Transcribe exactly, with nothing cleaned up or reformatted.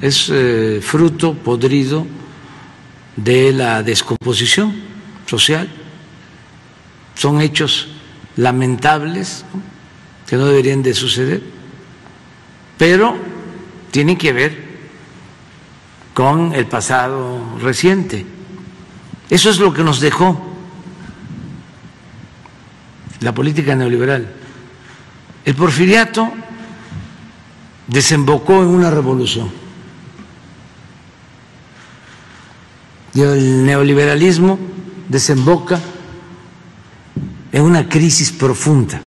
es eh, fruto podrido de la descomposición social. Son hechos lamentables, ¿no?, que no deberían de suceder, pero tienen que ver con el pasado reciente. Eso es lo que nos dejó la política neoliberal. El porfiriato desembocó en una revolución y el neoliberalismo desemboca en una crisis profunda.